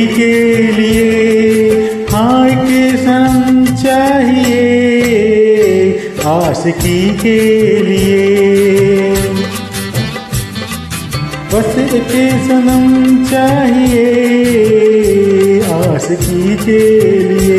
के लिए हाँ एक सनम चाहिए, आशिकी के लिए बस एक सनम चाहिए, आशिकी के लिए।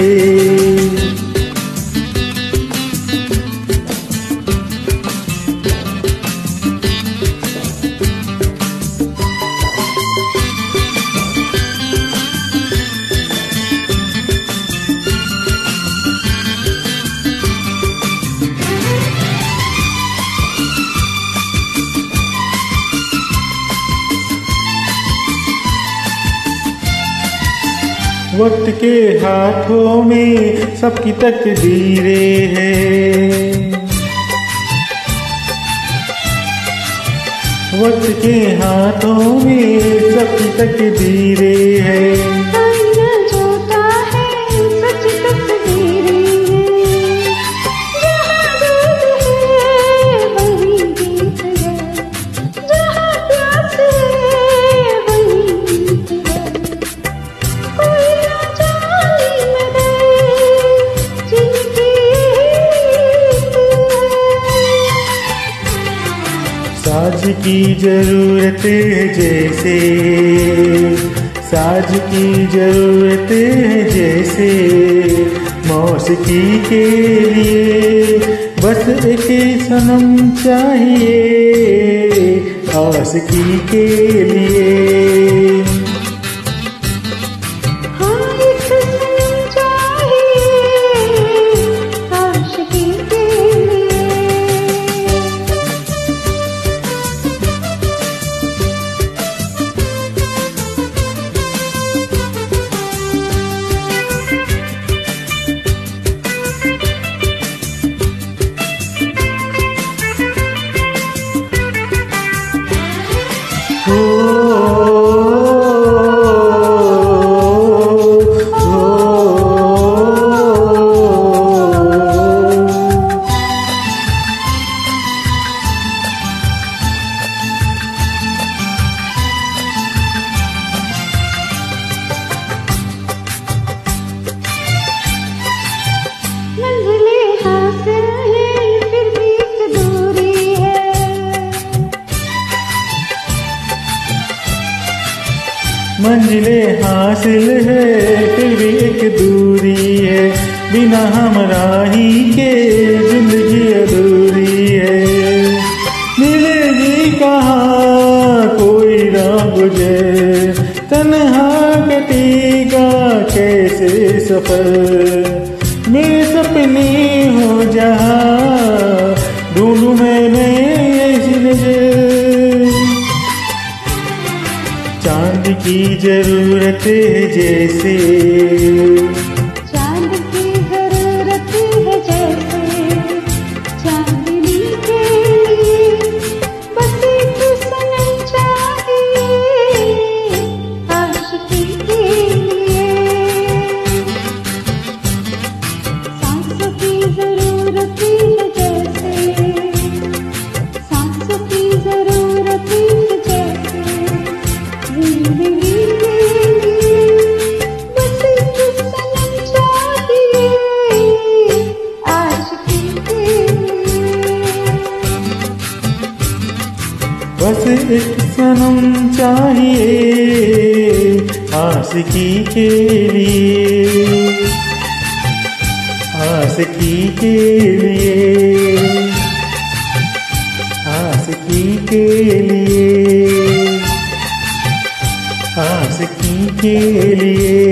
वक्त के हाथों में सबकी तकदीरें हैं, वक्त के हाथों में सबकी तकदीरें हैं। साज की जरूरत है जैसे, साज की जरूरत है जैसे, मौसीकी के लिए बस एक सनम चाहिए, आशिकी के लिए। मंजिलें हासिल है फिर भी एक दूरी है, बिना हमराही के जिंदगी अधूरी है। मिलेगी कहाँ कोई राह गुजर, तन्हा कटेगा कैसे सफर, मेरे सपने हो जहाँ ढूंढूं मैंने ऐसी नजर। चांद की जरूरत है जैसे, चांद की जरूरत है जैसे, चांदनी के लिए बस एक सनम चाहिए, आशिकी के लिए। सांसों की जरूरत है जैसे, सांसों की जरूरत है जैसे, जिंदगी के लिए बस एक सनम चाहिए, आशिकी के लिए। बस एक सनम चाहिए, आशिकी के लिए, आशिकी के लिए, आशिकी के लिए, आशिकी के लिए।